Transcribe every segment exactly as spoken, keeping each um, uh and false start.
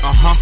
Uh-huh.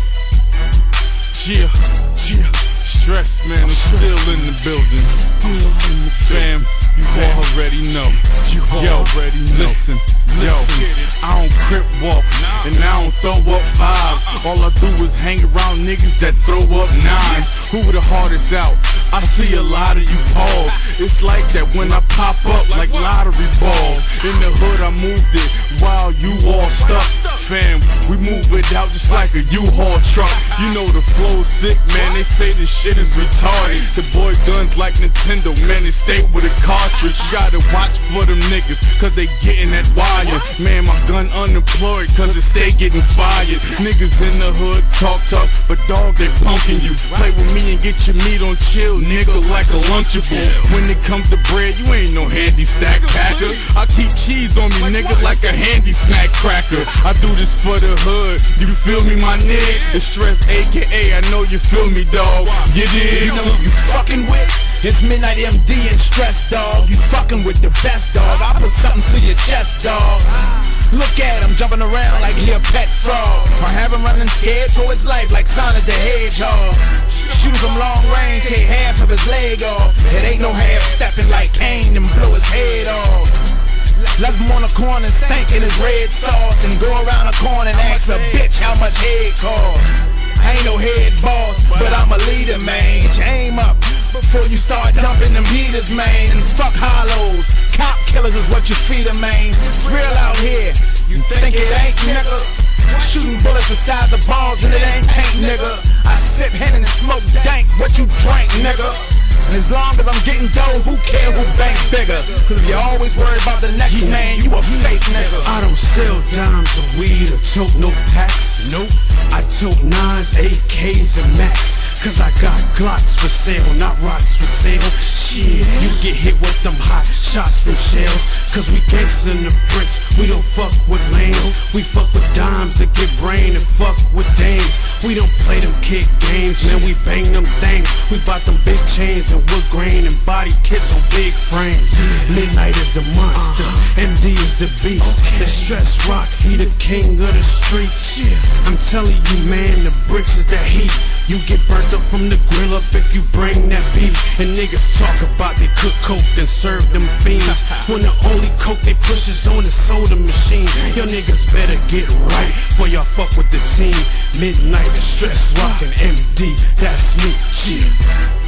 Yeah, yeah. Stress, man, I'm still in the building. Still in the Fam, you already know. You yo, already know. Listen, yo, I don't crip walk, and I don't throw up fives. All I do is hang around niggas that throw up nines. Who the hardest out? I see a lot of you pause. It's like that when I pop up like lottery balls. In the hood I moved it while you all stuck. Fam, we move it out just like a U-Haul truck. You know the flow's sick, man, they say this shit is retarded. The boy guns like Nintendo, man, they stay with a cartridge. You gotta watch for them niggas, cause they getting that wire. Man, my gun unemployed, cause it stay getting fired. Niggas in the hood talk tough, but dog, they punkin' you. Play with me and get your meat on chill, nigga, like a Lunchable. When it comes to bread, you ain't no handy stack packer. I keep cheese on me, nigga, like a handy snack cracker. I do this for the hood, you feel me, my nigga? It's Stress, A K A, I know you feel me, dog. You dig? You know who you fucking with? It's Midnight M D and Stress, dog. You fucking with the best, dog. I put something through your chest, dog. Look at him jumping around like he a pet frog, or have him running scared for his life like Sonic the Hedgehog. Shoot from long range, take half of his leg off. It ain't no half stepping like Kane and blow his head off. Left him on the corner stinking his red sauce, and go around the corner and ask a bitch how much head costs. I ain't no head boss, but I'm a leader, man. Get your aim up before you start dumping them heaters, man. And fuck hollows, cop killers is what you feed them, man. It's real out here, you think it ain't, nigga? Shooting bullets the size of balls and it ain't paint, nigga. I sip hen and smoke dank, what you drank, nigga? And as long as I'm getting dough, who care who bank bigger? Cause if you always worry about the next yeah, man, you a fake nigga. I don't sell dimes or weed or tote no packs. Nope. I tote nines, A Ks and Max. Cause I got Glocks for sale, not rocks for sale. Shit, you get hit with them hot shots from shells. Cause we gangsters in the bricks, we don't fuck with lames. We fuck with dimes to get brain and fuck with dames. We don't play them kid games, man, we bang them things. We bought them big chains and wood grain and body kits on big frames. Midnight is the monster, M D is the beast. The Stress Rock, he the king of the streets. I'm telling you, man, the bricks is the heat. You get burnt up from the grill up if you bring that beef. And niggas talk about they cook coke and serve them fiends, when the only coke they push is on the soda machine. Your niggas better get right, for y'all fuck with the team. Midnight, the Stress Rock and M D, that's me, shit.